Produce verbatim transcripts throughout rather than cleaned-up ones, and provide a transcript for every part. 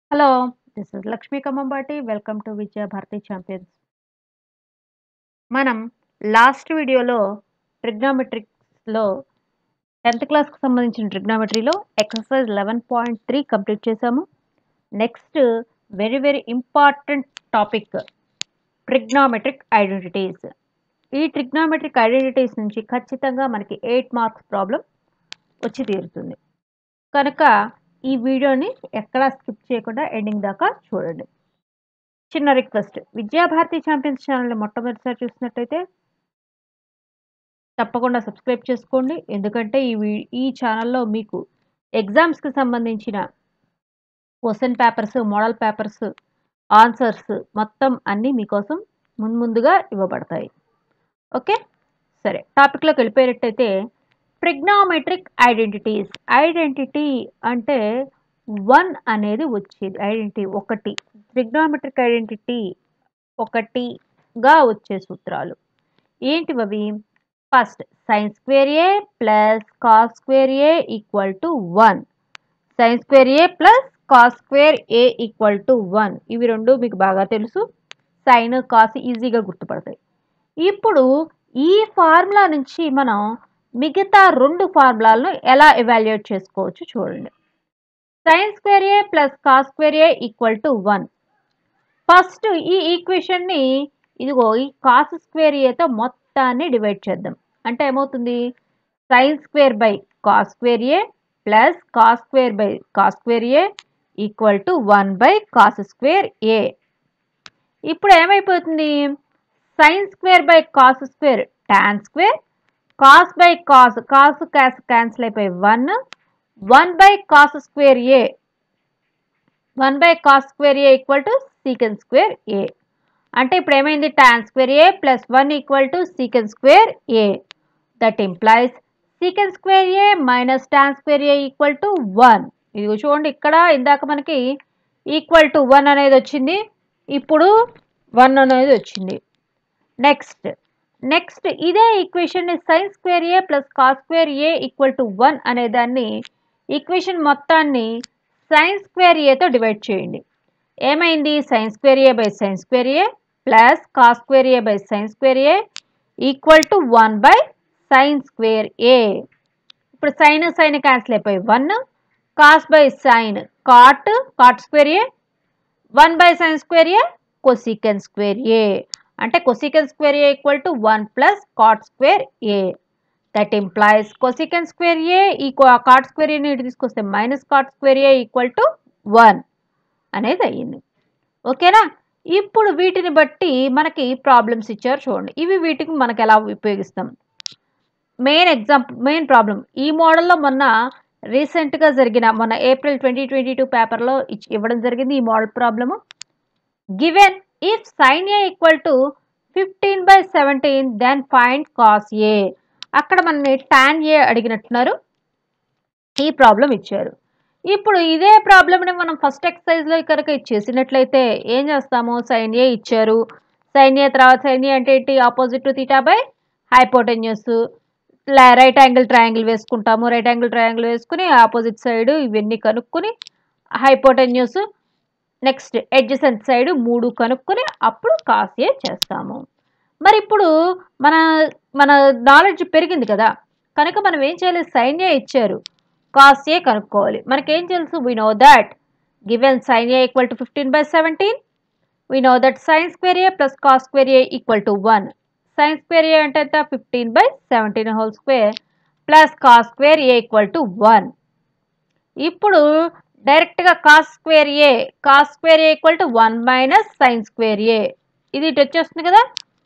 Hello, this is Lakshmi Kamambati. Welcome to Vidya Bharati Champions. మనం last వీడియోలో ట్రిగ్నోమెట్రిక్స్లో tenth క్లాస్కి సంబంధించిన ట్రిగ్నోమెట్రీలో exercise eleven point three complete చేసాము. Next very very important topic trigonometric identities. ఈ ట్రిగ్నోమెట్రిక్ ఐడెంటిటీస్ నుంచి ఖచ్చితంగా మనకి ఎయిట్ మార్క్స్ ప్రాబ్లం వచ్చి తీరుతుంది. కనుక ఈ వీడియోని ఎక్కడా స్కిప్ చేయకుండా ఎండింగ్ దాకా చూడండి. చిన్న రిక్వెస్ట్, విద్యాభారతి ఛాంపియన్స్ ఛానల్ని మొట్టమొదటిసారి చూసినట్టయితే తప్పకుండా సబ్స్క్రైబ్ చేసుకోండి. ఎందుకంటే ఈ ఈ ఛానల్లో మీకు ఎగ్జామ్స్కి సంబంధించిన question papers, model papers, answers మొత్తం అన్నీ మీకోసం ముందు ముందుగా ఇవ్వబడతాయి. ఓకే, సరే టాపిక్లోకి వెళ్ళిపోయేటట్టయితే ట్రిగ్నోమెట్రిక్ ఐడెంటిటీస్. ఐడెంటిటీ అంటే వన్ అనేది వచ్చేది, ఐడెంటిటీ ఒకటి. ట్రిగ్నోమెట్రిక్ ఐడెంటిటీ ఒకటిగా వచ్చే సూత్రాలు ఏంటివి? First sine square A plus cos square A equal to one. Sine square A plus cos square A equal to one. ఇవి రెండు మీకు బాగా తెలుసు. సైన్ కాస్ ఈజీగా గుర్తుపడతాయి. ఇప్పుడు ఈ ఫార్ములా నుంచి మనం మిగతా రెండు ఫార్ములాలను ఎలా ఎవాల్యుయేట్ చేసుకోవచ్చు చూడండి. Sine square A plus cos square A equal to one. First ఈ ఈక్వేషన్ని ఇదిగో ఈ కాస్ స్క్వేర్ ఏతో మొత్తాన్ని డివైడ్ చేద్దాం. అంటే ఏమవుతుంది? Sine square by cos square A plus cos square by cos square A equal to one by cos square A. ఇప్పుడు ఏమైపోతుంది? Sine square by cos square tan square, cos by cos, cos cos cancel అయిపోయి one, one by cos square A, one by cos square A equal to secant square A. అంటే ఇప్పుడు ఏమైంది? Tan square A plus one equal to secant square A. That implies secant square A minus tan square A equal to one. ఇది చూడండి, ఇక్కడ ఇందాక మనకి equal to one అనేది వచ్చింది, ఇప్పుడు వన్ అనేది వచ్చింది. నెక్స్ట్ నెక్స్ట్ ఇదే ఈక్వేషన్ని sine square A plus cos square A equal to one అనే దాన్ని ఈక్వేషన్ మొత్తాన్ని సైన్ స్క్వేర్ ఏతో డివైడ్ చేయండి. ఏమైంది? Sine square A by sine square A plus cos square A by sine square A equal to one by sine square A. ఇప్పుడు sine sine cancel అయిపోయి one, cos by sine cot, cot square A, one by sine square A cosecant square A. అంటే cosecant square A equal to one plus cot square A. That implies cosecant square A equal cot square ఏని ఇటు తీసుకొస్తే minus cot square A equal to one అనేది అయ్యింది. ఓకేనా? ఇప్పుడు వీటిని బట్టి మనకి ప్రాబ్లమ్స్ ఇచ్చారు చూడండి. ఇవి వీటికి మనకి ఎలా ఉపయోగిస్తాం? మెయిన్ ఎగ్జాంపుల్, మెయిన్ ప్రాబ్లం ఈ మోడల్లో మొన్న రీసెంట్గా జరిగిన మొన్న ఏప్రిల్ ట్వంటీ ట్వంటీ టూ పేపర్లో ఇవ్వడం జరిగింది ఈ model problem. Given if sin a equal to fifteen by seventeen then find cos a. అక్కడ మనని tan a అడిగినట్టున్నారు, ఈ ప్రాబ్లం ఇచ్చారు. ఇప్పుడు ఇదే ప్రాబ్లమ్ని మనం ఫస్ట్ ఎక్సర్సైజ్లో కనుక ఇచ్చేసినట్లయితే ఏం చేస్తాము? sin a ఇచ్చారు, sin a తర్వాత sin a అంటే ఏంటి? Opposite to theta by hypotenuse. Right angle triangle వేసుకుంటాము, రైట్ యాంగిల్ ట్రయాంగిల్ వేసుకుని ఆపోజిట్ సైడ్ ఇవన్నీ కనుక్కొని హైపోటెన్యూస్ నెక్స్ట్ ఎడ్జసెంట్ సైడ్ మూడు కనుక్కొని అప్పుడు కాస్ ఏ చేస్తాము. మరి ఇప్పుడు మన మన నాలెడ్జ్ పెరిగింది కదా, కనుక మనం ఏం చేయాలి? సైన్ ఏ ఇచ్చారు, కాస్ ఏ కనుక్కోవాలి. మనకేం తెలుసు? We know that given sine A equal to fifteen by seventeen, we know that sine square A plus cos square A equal to one. Sine square A అంటే ఎంత? Fifteen by seventeen whole square plus cos square A equal to one. ఇప్పుడు డైరెక్ట్గా cos square A, cos square A equal to one minus sine square A. ఇది ఇటు వచ్చేస్తుంది కదా,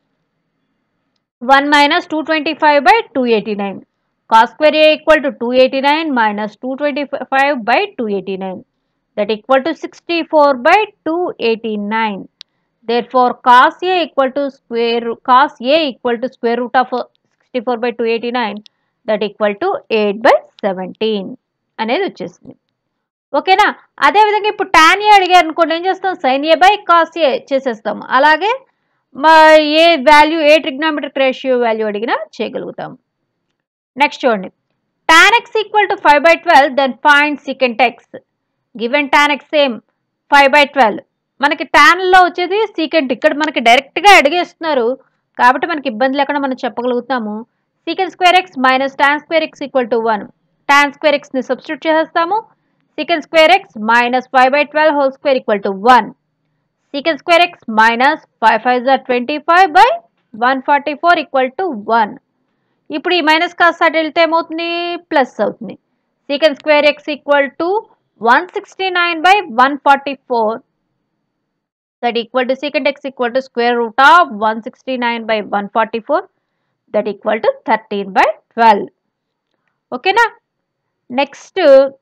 one minus two twenty five by two eighty nine. Cos square A equal to two eighty nine minus two twenty five by two eighty nine. That equal to sixty four by two eighty nine. Therefore cos A equal to square cos A equal to square root of sixty four by two eighty nine that equal to eight by seventeen అనేది వచ్చేసింది. ఓకేనా? అదేవిధంగా ఇప్పుడు tan ఏ అడిగారు అనుకోండి, ఏం చేస్తాం? Sine A by cos A చేసేస్తాం. అలాగే మా ఏ వాల్యూ, ఏ ట్రిగ్నోమెట్రిక్ రేషియో వాల్యూ అడిగినా చేయగలుగుతాం. నెక్స్ట్ చూడండి, tan X equal to five by twelve then find secant X. Given tan X same five by twelve. మనకి ట్యాన్లో వచ్చేది సీకెంట్. ఇక్కడ మనకి డైరెక్ట్గా అడిగేస్తున్నారు కాబట్టి మనకి ఇబ్బంది లేకుండా మనం చెప్పగలుగుతాము. Secant square X minus tan square X equal to one. Tan square ఎక్స్ని సబ్స్టిట్యూట్ చేసేస్తాము. Secant square X minus five by twelve whole square equal to one. Secant square X minus five five జా twenty five by one forty four equal to one. ఇప్పుడు ఈ minus కాస్త అటు వెళ్తే ఏమవుతుంది? Plus అవుతుంది. Secant square X equal to one sixty nine by one forty four. that equal to secant x equal to square root of one sixty-nine by one forty-four, that equal to thirteen by twelve. Okay na? Next,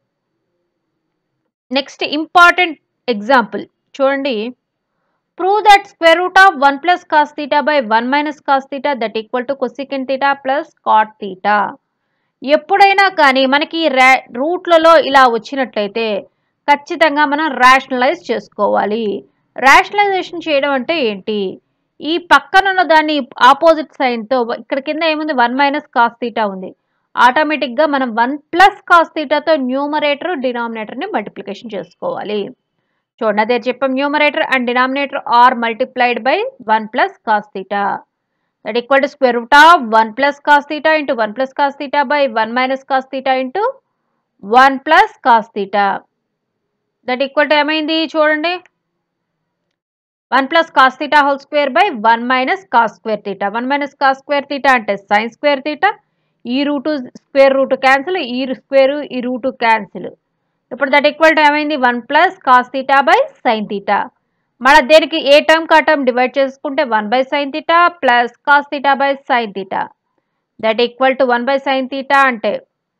next important example. చూడండి, prove that square root of one plus cos theta by one minus cos theta that equal to cosecant theta plus cot theta. ఎప్పుడైనా కానీ మనకి రూట్లలో ఇలా వచ్చినట్లయితే ఖచ్చితంగా మనం rationalise చేసుకోవాలి. Rationalization చేయడం అంటే ఏంటి? ఈ పక్కన ఉన్న దాన్ని ఆపోజిట్ సైన్తో ఇక్కడ కింద ఏముంది? వన్ మైనస్ కాస్ థీటా ఉంది. ఆటోమేటిక్గా మనం వన్ ప్లస్ కాస్ థీటాతో న్యూమరేటర్ డినామినేటర్ని మల్టిప్లికేషన్ చేసుకోవాలి. చూడండి, అదే చెప్పాం, numerator and denominator are multiplied by one plus cos theta. That equal to square root of one plus cos theta into one plus cos theta by one minus cos theta into one plus cos theta. That equal to ఏమైంది? చూడండి, one plus cos theta whole square by one minus cos square theta. One minus cos square theta అంటే sine square theta. ఈ root square root cancel, ఈ square ఈ root cancel. ఇప్పుడు that equal to ఏమైంది? One plus cos theta by sine theta. మళ్ళీ దేనికి ఏ term కా టర్మ్ డివైడ్ చేసుకుంటే one by sine theta plus cos theta by sine theta. That equal to one by sine theta అంటే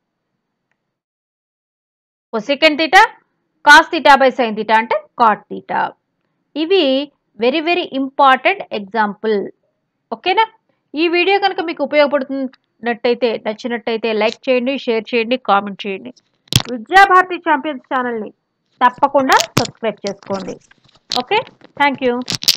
cosecant theta, cos theta by sine theta అంటే cot theta. ఇవి very very important example. ఓకేనా? ఈ video కనుక మీకు ఉపయోగపడుతున్నట్టయితే, నచ్చినట్టయితే like చేయండి, share చేయండి, కామెంట్ చేయండి. విద్యాభారతి ఛాంపియన్స్ ఛానల్ని తప్పకుండా సబ్స్క్రైబ్ చేసుకోండి. Okay, thank you.